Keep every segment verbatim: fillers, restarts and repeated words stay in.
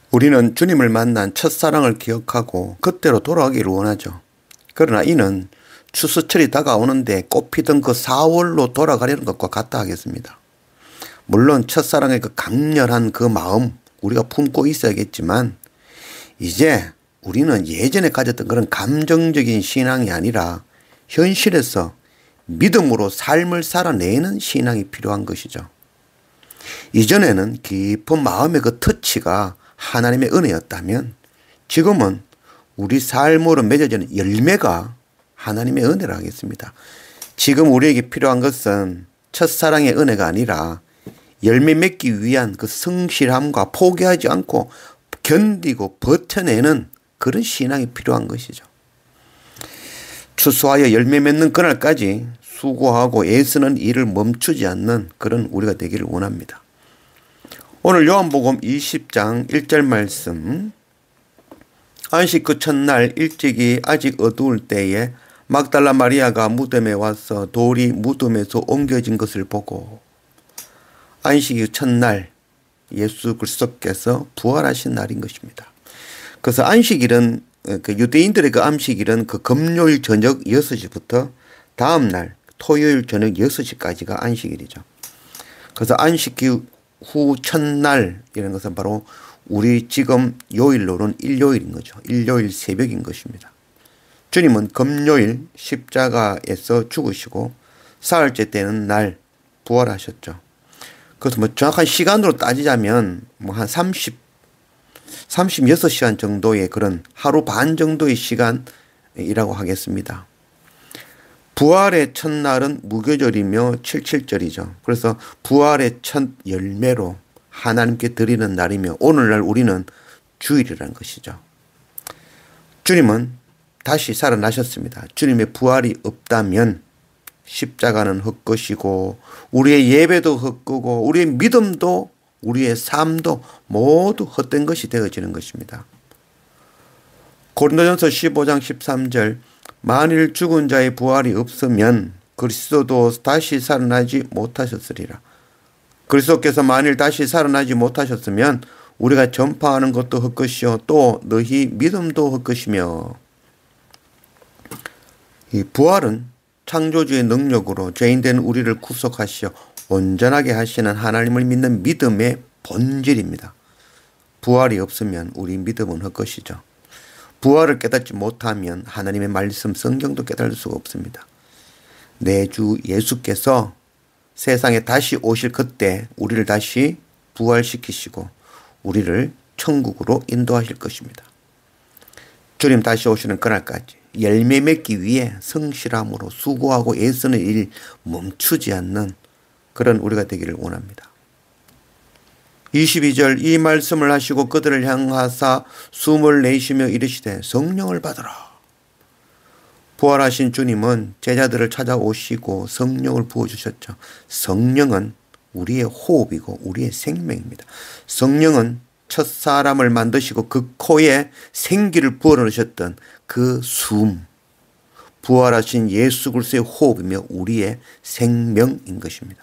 우리는 주님을 만난 첫사랑을 기억하고 그때로 돌아가기를 원하죠. 그러나 이는 추수철이 다가오는데 꽃피던 그 사월로 돌아가려는 것과 같다 하겠습니다. 물론 첫사랑의 그 강렬한 그 마음 우리가 품고 있어야겠지만 이제 우리는 예전에 가졌던 그런 감정적인 신앙이 아니라 현실에서 믿음으로 삶을 살아내는 신앙이 필요한 것이죠. 이전에는 깊은 마음의 그 터치가 하나님의 은혜였다면 지금은 우리 삶으로 맺어지는 열매가 하나님의 은혜라 하겠습니다. 지금 우리에게 필요한 것은 첫사랑의 은혜가 아니라 열매 맺기 위한 그 성실함과 포기하지 않고 견디고 버텨내는 그런 신앙이 필요한 것이죠. 추수하여 열매 맺는 그날까지 수고하고 애쓰는 일을 멈추지 않는 그런 우리가 되기를 원합니다. 오늘 요한복음 이십 장 일 절 말씀, 안식 그 첫날 일찍이 아직 어두울 때에 막달라 마리아가 무덤에 와서 돌이 무덤에서 옮겨진 것을 보고, 안식이 첫날 예수 그리스도께서 부활하신 날인 것입니다. 그래서 안식일은 그 유대인들의 그 안식일은 그 금요일 저녁 여섯 시부터 다음 날 토요일 저녁 여섯 시까지가 안식일이죠. 그래서 안식일 후 첫날 이런 것은 바로 우리 지금 요일로는 일요일인 거죠. 일요일 새벽인 것입니다. 주님은 금요일 십자가에서 죽으시고 사흘째 되는 날 부활하셨죠. 그래서 뭐 정확한 시간으로 따지자면 뭐 한 삼십, 삼십육 시간 정도의 그런 하루 반 정도의 시간이라고 하겠습니다. 부활의 첫날은 무교절이며 칠칠절이죠. 그래서 부활의 첫 열매로 하나님께 드리는 날이며 오늘날 우리는 주일이라는 것이죠. 주님은 다시 살아나셨습니다. 주님의 부활이 없다면 십자가는 헛것이고 우리의 예배도 헛되고 우리의 믿음도 우리의 삶도 모두 헛된 것이 되어지는 것입니다. 고린도전서 십오 장 십삼 절, 만일 죽은 자의 부활이 없으면 그리스도도 다시 살아나지 못하셨으리라. 그리스도께서 만일 다시 살아나지 못하셨으면 우리가 전파하는 것도 헛것이요 또 너희 믿음도 헛것이며. 이 부활은 창조주의 능력으로 죄인된 우리를 구속하시어 온전하게 하시는 하나님을 믿는 믿음의 본질입니다. 부활이 없으면 우리 믿음은 헛것이죠. 부활을 깨닫지 못하면 하나님의 말씀 성경도 깨달을 수가 없습니다. 내 주 예수께서 세상에 다시 오실 그때 우리를 다시 부활시키시고 우리를 천국으로 인도하실 것입니다. 주님 다시 오시는 그날까지 열매 맺기 위해 성실함으로 수고하고 애쓰는 일 멈추지 않는 그런 우리가 되기를 원합니다. 이십이 절, 이 말씀을 하시고 그들을 향하사 숨을 내쉬며 이르시되 성령을 받으라. 부활하신 주님은 제자들을 찾아오시고 성령을 부어주셨죠. 성령은 우리의 호흡이고 우리의 생명입니다. 성령은 첫사람을 만드시고 그 코에 생기를 부어넣으셨던 그 숨, 부활하신 예수 그리스도의 호흡이며 우리의 생명인 것입니다.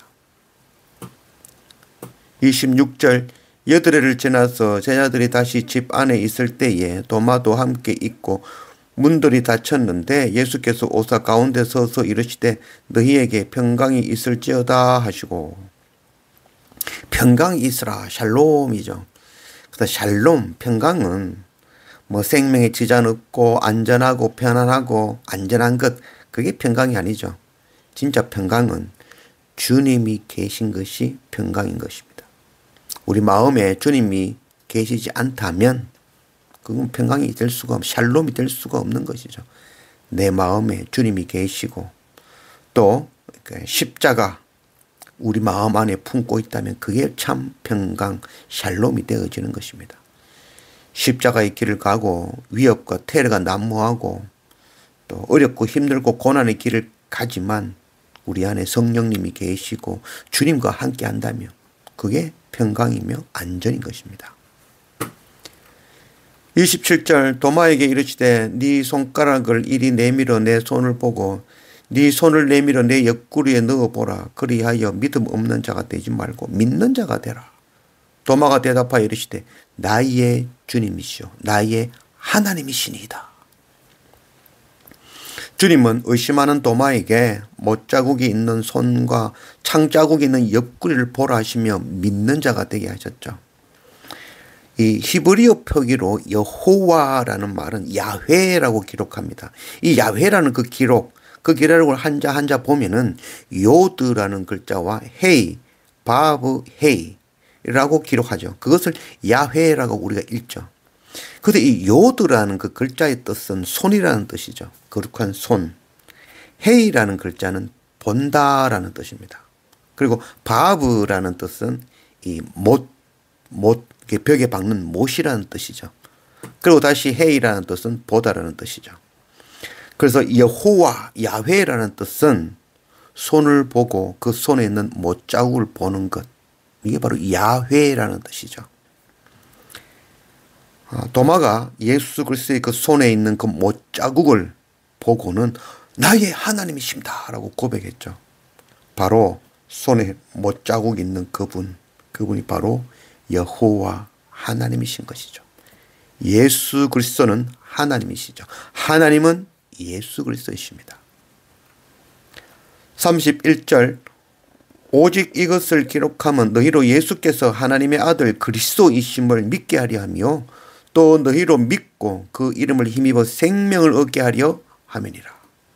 이십육 절, 여드레를 지나서 제자들이 다시 집 안에 있을 때에 도마도 함께 있고 문들이 닫혔는데 예수께서 오사 가운데 서서 이르시되 너희에게 평강이 있을지어다 하시고, 평강이 있으라 샬롬이죠. 그래서 샬롬, 평강은 뭐 생명에 지장 없고 안전하고 편안하고 안전한 것, 그게 평강이 아니죠. 진짜 평강은 주님이 계신 것이 평강인 것입니다. 우리 마음에 주님이 계시지 않다면 그건 평강이 될 수가 없, 샬롬이 될 수가 없는 것이죠. 내 마음에 주님이 계시고 또 십자가 우리 마음 안에 품고 있다면 그게 참 평강, 샬롬이 되어지는 것입니다. 십자가의 길을 가고 위협과 테러가 난무하고 또 어렵고 힘들고 고난의 길을 가지만 우리 안에 성령님이 계시고 주님과 함께 한다면 그게 평강이며 안전인 것입니다. 이십칠 절, 도마에게 이르시되 네 손가락을 이리 내밀어 내 손을 보고 네 손을 내밀어 내 옆구리에 넣어보라. 그리하여 믿음 없는 자가 되지 말고 믿는 자가 되라. 도마가 대답하여 이르시되 나의 주님이시오 나의 하나님이시니이다. 주님은 의심하는 도마에게 못자국이 있는 손과 창자국이 있는 옆구리를 보라 하시며 믿는 자가 되게 하셨죠. 이 히브리어 표기로 여호와라는 말은 야훼라고 기록합니다. 이 야훼라는 그 기록, 그 기록을 한자 한자 보면은 요드라는 글자와 헤이, 바브 헤이라고 기록하죠. 그것을 야훼라고 우리가 읽죠. 그런데 이 요드라는 그 글자의 뜻은 손이라는 뜻이죠. 거룩한 손. 헤이라는 글자는 본다라는 뜻입니다. 그리고 바브라는 뜻은 이 못, 못, 벽에 박는 못이라는 뜻이죠. 그리고 다시 헤이라는 뜻은 보다라는 뜻이죠. 그래서 여호와, 야훼라는 뜻은 손을 보고 그 손에 있는 못자국을 보는 것. 이게 바로 야훼라는 뜻이죠. 도마가 예수 그리스도의 그 손에 있는 그 못자국을 보고는 나의 하나님이십니다 라고 고백했죠. 바로 손에 못자국 있는 그분, 그분이 바로 여호와 하나님이신 것이죠. 예수 그리스도는 하나님이시죠. 하나님은 예수 그리스도이십니다. 삼십일 절 오직 이것을 기록하면 너희로 예수께서 하나님의 아들 그리스도이심을 믿게 하려 하며 또 너희로 믿고 그 이름을 힘입어 생명을 얻게 하려 함이니라.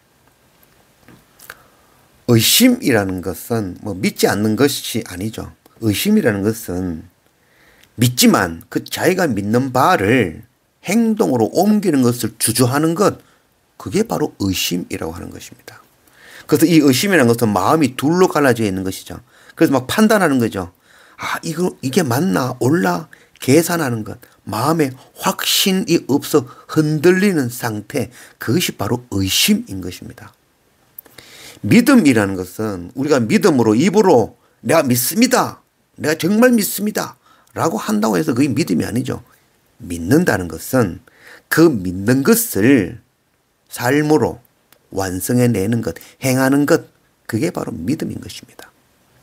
의심이라는 것은 뭐 믿지 않는 것이 아니죠. 의심이라는 것은 믿지만 그 자기가 믿는 바를 행동으로 옮기는 것을 주저하는 것, 그게 바로 의심이라고 하는 것입니다. 그래서 이 의심이라는 것은 마음이 둘로 갈라져 있는 것이죠. 그래서 막 판단하는 거죠. 아, 이거, 이게 맞나, 옳나, 계산하는 것. 마음에 확신이 없어 흔들리는 상태, 그것이 바로 의심인 것입니다. 믿음이라는 것은 우리가 믿음으로 입으로 내가 믿습니다. 내가 정말 믿습니다. 라고 한다고 해서 그게 믿음이 아니죠. 믿는다는 것은 그 믿는 것을 삶으로 완성해내는 것, 행하는 것, 그게 바로 믿음인 것입니다.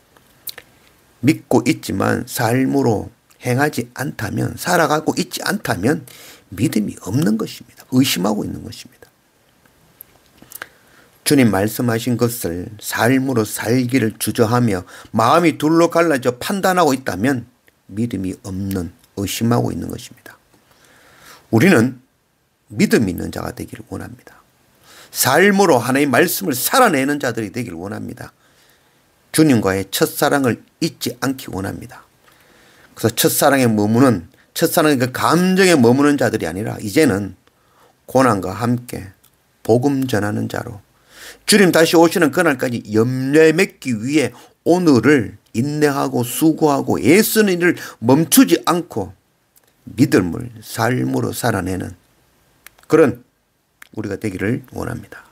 믿고 있지만 삶으로 행하지 않다면, 살아가고 있지 않다면 믿음이 없는 것입니다. 의심하고 있는 것입니다. 주님 말씀하신 것을 삶으로 살기를 주저하며 마음이 둘로 갈라져 판단하고 있다면 믿음이 없는, 의심하고 있는 것입니다. 우리는 믿음 있는 자가 되기를 원합니다. 삶으로 하나님의 말씀을 살아내는 자들이 되기를 원합니다. 주님과의 첫사랑을 잊지 않기 원합니다. 그래서 첫사랑에 머무는, 첫사랑의 그 감정에 머무는 자들이 아니라 이제는 고난과 함께 복음 전하는 자로 주님 다시 오시는 그날까지 염려에 맺기 위해 오늘을 인내하고 수고하고 애쓰는 일을 멈추지 않고 믿음을 삶으로 살아내는 그런 우리가 되기를 원합니다.